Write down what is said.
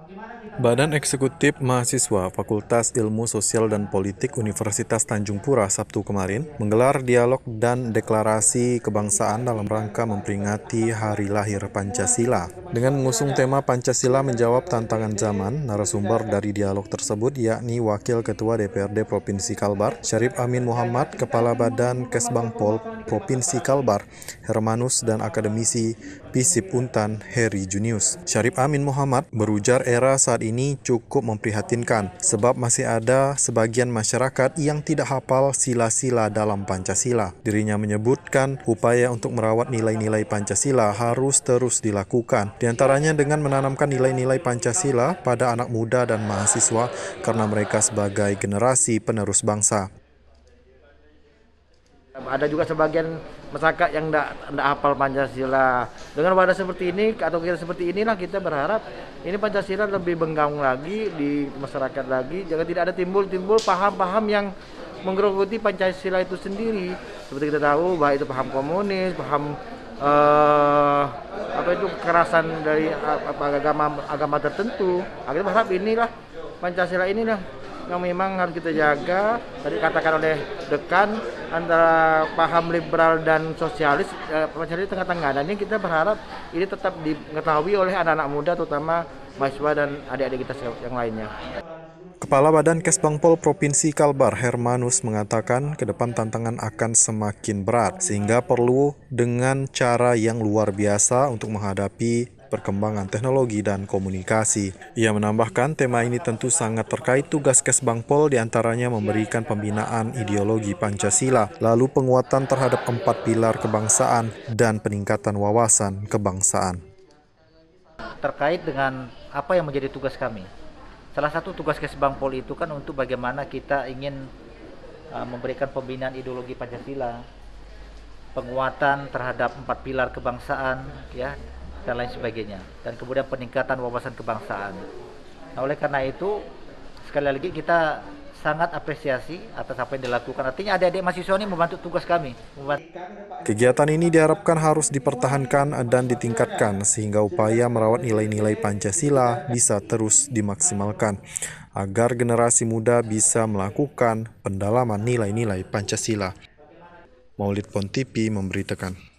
Badan Eksekutif Mahasiswa Fakultas Ilmu Sosial dan Politik Universitas Tanjung Pura Sabtu kemarin menggelar dialog dan deklarasi kebangsaan dalam rangka memperingati Hari Lahir Pancasila. Dengan mengusung tema Pancasila menjawab tantangan zaman, narasumber dari dialog tersebut yakni Wakil Ketua DPRD Provinsi Kalbar, Syarif Amin Muhammad, Kepala Badan Kesbangpol Provinsi Kalbar, Hermanus, dan akademisi FISIP Untan, Heri Junius. Syarif Amin Muhammad berujar era saat ini cukup memprihatinkan sebab masih ada sebagian masyarakat yang tidak hafal sila-sila dalam Pancasila. Dirinya menyebutkan upaya untuk merawat nilai-nilai Pancasila harus terus dilakukan, diantaranya dengan menanamkan nilai-nilai Pancasila pada anak muda dan mahasiswa karena mereka sebagai generasi penerus bangsa. Ada juga sebagian masyarakat yang tidak hafal Pancasila. Dengan wadah seperti ini atau kita seperti inilah kita berharap ini Pancasila lebih bergaung lagi di masyarakat lagi. Jangan tidak ada timbul paham-paham yang menggerogoti Pancasila itu sendiri. Seperti kita tahu bahwa itu paham komunis, paham kekerasan dari agama tertentu. Kita berharap inilah Pancasila inilah yang memang harus kita jaga. Tadi katakan oleh dekan antara paham liberal dan sosialis, Pancasila di tengah-tengah. Dan ini kita berharap ini tetap diketahui oleh anak-anak muda, terutama mahasiswa dan adik-adik kita yang lainnya. Kepala Badan Kesbangpol Provinsi Kalbar, Hermanus, mengatakan ke depan tantangan akan semakin berat, sehingga perlu dengan cara yang luar biasa untuk menghadapi perkembangan teknologi dan komunikasi. Ia menambahkan tema ini tentu sangat terkait tugas Kesbangpol, diantaranya memberikan pembinaan ideologi Pancasila, lalu penguatan terhadap 4 pilar kebangsaan, dan peningkatan wawasan kebangsaan. Terkait dengan apa yang menjadi tugas kami. Salah satu tugas Kesbangpol itu kan untuk bagaimana kita ingin memberikan pembinaan ideologi Pancasila, penguatan terhadap 4 pilar kebangsaan, ya, dan lain sebagainya, dan kemudian peningkatan wawasan kebangsaan. Nah, oleh karena itu sekali lagi kita sangat apresiasi atas apa yang dilakukan. Artinya adik-adik mahasiswa ini membantu tugas kami. Kegiatan ini diharapkan harus dipertahankan dan ditingkatkan sehingga upaya merawat nilai-nilai Pancasila bisa terus dimaksimalkan agar generasi muda bisa melakukan pendalaman nilai-nilai Pancasila. Maulid Pon TV memberitakan.